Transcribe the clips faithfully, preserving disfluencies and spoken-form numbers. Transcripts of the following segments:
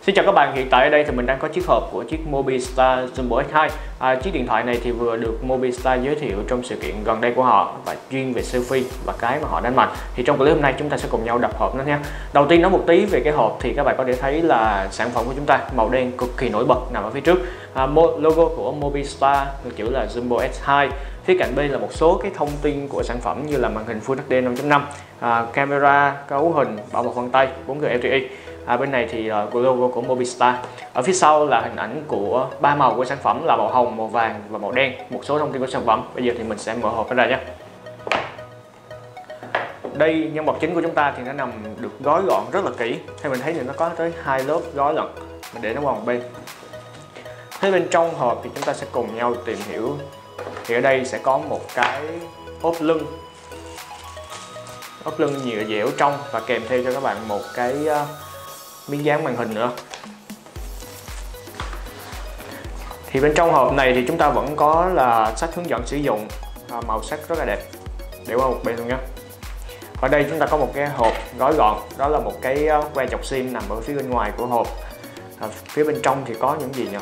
Xin chào các bạn, hiện tại ở đây thì mình đang có chiếc hộp của chiếc Mobistar Jumbo ích hai. à, Chiếc điện thoại này thì vừa được Mobistar giới thiệu trong sự kiện gần đây của họ và chuyên về selfie và cái mà họ đánh mạnh. Thì trong clip hôm nay chúng ta sẽ cùng nhau đập hộp nó nha. Đầu tiên nói một tí về cái hộp thì các bạn có thể thấy là sản phẩm của chúng ta màu đen cực kỳ nổi bật nằm ở phía trước. à, Logo của Mobistar được chữ là Jumbo ích hai. Phía cạnh bên là một số cái thông tin của sản phẩm như là màn hình Full hát đê năm chấm năm, à, camera, cấu hình, bảo mật vân tay, bốn G L T E. À, bên này thì uh, logo của Mobistar. Ở phía sau là hình ảnh của ba màu của sản phẩm là màu hồng, màu vàng và màu đen. Một số thông tin của sản phẩm. Bây giờ thì mình sẽ mở hộp ra nhé. Đây, nhân vật chính của chúng ta thì nó nằm được gói gọn rất là kỹ. Theo mình thấy thì nó có tới hai lớp gói lận. Mình để nó qua một bên. Thế bên trong hộp thì chúng ta sẽ cùng nhau tìm hiểu. Thì ở đây sẽ có một cái ốp lưng, ốp lưng nhựa dẻo trong và kèm theo cho các bạn một cái uh, miếng dán màn hình nữa. Thì bên trong hộp này thì chúng ta vẫn có là sách hướng dẫn sử dụng, à, màu sắc rất là đẹp, để qua một bên luôn nhé. Ở đây chúng ta có một cái hộp gói gọn, đó là một cái que chọc sim nằm ở phía bên ngoài của hộp. À, phía bên trong thì có những gì nhỉ?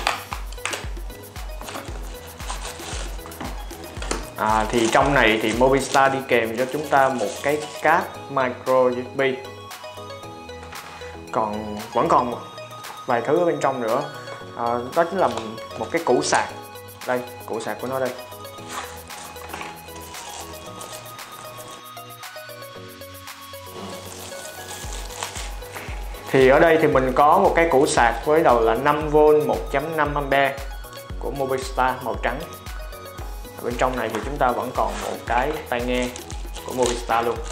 À, thì trong này thì Mobistar đi kèm cho chúng ta một cái cáp micro U S B. Còn vẫn còn một vài thứ ở bên trong nữa, à, đó chính là một cái củ sạc. Đây, củ sạc của nó đây. Thì ở đây thì mình có một cái củ sạc với đầu là năm vôn một chấm năm ampe của Mobistar màu trắng. Ở bên trong này thì chúng ta vẫn còn một cái tai nghe của Mobistar luôn.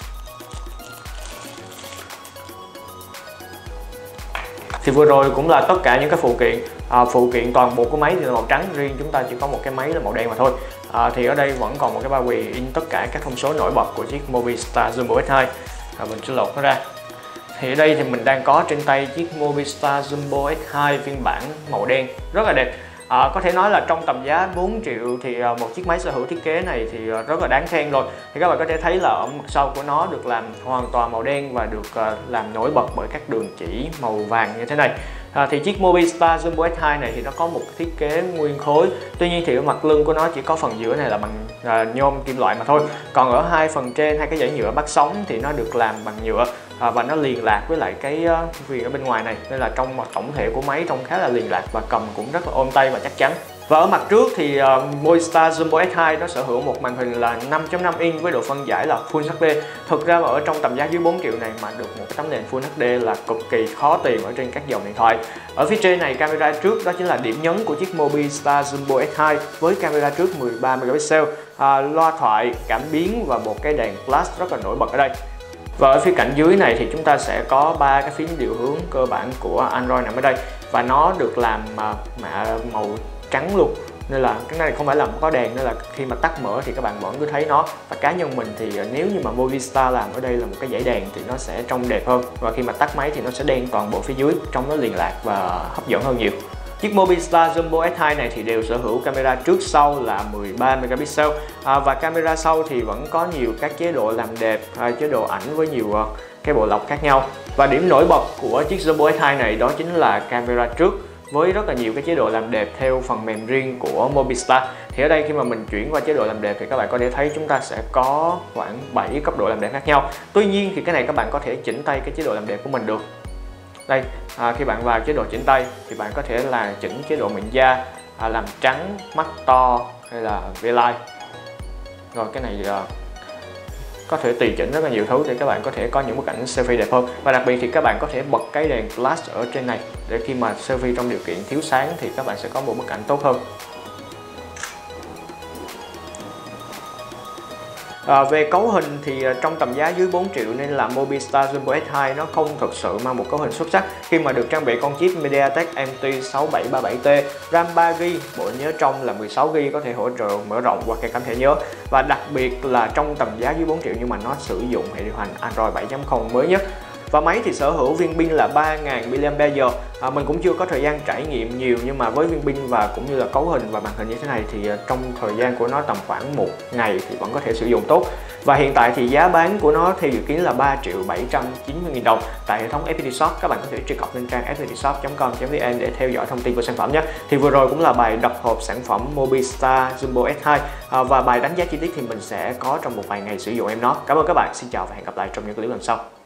Thì vừa rồi cũng là tất cả những cái phụ kiện. à, Phụ kiện toàn bộ của máy thì là màu trắng, riêng chúng ta chỉ có một cái máy là màu đen mà thôi. à, Thì ở đây vẫn còn một cái bao bì in tất cả các thông số nổi bật của chiếc Mobistar Jumbo ích hai. à, Mình sẽ lột nó ra. Thì ở đây thì mình đang có trên tay chiếc Mobistar Jumbo ích hai phiên bản màu đen rất là đẹp. À, có thể nói là trong tầm giá bốn triệu thì một chiếc máy sở hữu thiết kế này thì rất là đáng khen rồi. Thì các bạn có thể thấy là ở mặt sau của nó được làm hoàn toàn màu đen và được làm nổi bật bởi các đường chỉ màu vàng như thế này. À, thì chiếc Mobistar Jumbo ích hai này thì nó có một thiết kế nguyên khối. Tuy nhiên thì ở mặt lưng của nó chỉ có phần giữa này là bằng à, nhôm kim loại mà thôi. Còn ở hai phần trên, hai cái dãy nhựa bắt sóng thì nó được làm bằng nhựa. À, và nó liền lạc với lại cái uh, viền ở bên ngoài này, nên là trong tổng thể của máy trông khá là liền lạc và cầm cũng rất là ôm tay và chắc chắn. Và ở mặt trước thì uh, Mobistar Jumbo ích hai nó sở hữu một màn hình là năm chấm năm inch với độ phân giải là Full hát đê. Thực ra mà ở trong tầm giá dưới bốn triệu này mà được một cái tấm nền Full hát đê là cực kỳ khó tìm ở trên các dòng điện thoại. Ở phía trên này camera trước đó chính là điểm nhấn của chiếc Mobistar Jumbo ích hai với camera trước mười ba megapixel, à, loa thoại, cảm biến và một cái đèn flash rất là nổi bật ở đây. Và ở phía cạnh dưới này thì chúng ta sẽ có ba cái phím điều hướng cơ bản của Android nằm ở đây và nó được làm mạ màu trắng luôn, nên là cái này không phải là có đèn, nên là khi mà tắt mở thì các bạn vẫn cứ thấy nó. Và cá nhân mình thì nếu như mà Mobistar làm ở đây là một cái dãy đèn thì nó sẽ trông đẹp hơn, và khi mà tắt máy thì nó sẽ đen toàn bộ phía dưới, trông nó liền lạc và hấp dẫn hơn nhiều. Chiếc Mobistar Jumbo ích hai này thì đều sở hữu camera trước sau là mười ba megapixel, à, và camera sau thì vẫn có nhiều các chế độ làm đẹp, à, chế độ ảnh với nhiều uh, cái bộ lọc khác nhau. Và điểm nổi bật của chiếc Jumbo ích hai này đó chính là camera trước với rất là nhiều cái chế độ làm đẹp theo phần mềm riêng của Mobistar. Thì ở đây khi mà mình chuyển qua chế độ làm đẹp thì các bạn có thể thấy chúng ta sẽ có khoảng bảy cấp độ làm đẹp khác nhau. Tuy nhiên thì cái này các bạn có thể chỉnh tay cái chế độ làm đẹp của mình được. Đây, à, khi bạn vào chế độ chỉnh tay thì bạn có thể là chỉnh chế độ mịn da, à, làm trắng, mắt to hay là V-Line. Rồi cái này à, có thể tùy chỉnh rất là nhiều thứ để các bạn có thể có những bức ảnh selfie đẹp hơn. Và đặc biệt thì các bạn có thể bật cái đèn flash ở trên này để khi mà selfie trong điều kiện thiếu sáng thì các bạn sẽ có một bức ảnh tốt hơn. À, về cấu hình thì trong tầm giá dưới bốn triệu nên là Mobistar Jumbo ích hai nó không thực sự mang một cấu hình xuất sắc khi mà được trang bị con chip MediaTek M T sáu bảy ba bảy T, RAM ba gi ga bai, bộ nhớ trong là mười sáu gi ga bai, có thể hỗ trợ mở rộng hoặc kể cả thẻ nhớ. Và đặc biệt là trong tầm giá dưới bốn triệu nhưng mà nó sử dụng hệ điều hành Android bảy chấm không mới nhất. Và máy thì sở hữu viên pin là ba nghìn mi li am pe giờ, À, mình cũng chưa có thời gian trải nghiệm nhiều, nhưng mà với viên pin và cũng như là cấu hình và màn hình như thế này thì trong thời gian của nó tầm khoảng một ngày thì vẫn có thể sử dụng tốt. Và hiện tại thì giá bán của nó theo dự kiến là ba triệu bảy trăm chín mươi nghìn đồng tại hệ thống ép pê tê Shop. Các bạn có thể truy cập lên trang ép pê tê shop chấm com chấm vn để theo dõi thông tin về sản phẩm nhé. Thì vừa rồi cũng là bài đập hộp sản phẩm Mobistar Jumbo ét hai, à, và bài đánh giá chi tiết thì mình sẽ có trong một vài ngày sử dụng em nó. Cảm ơn các bạn, xin chào và hẹn gặp lại trong những clip lần sau.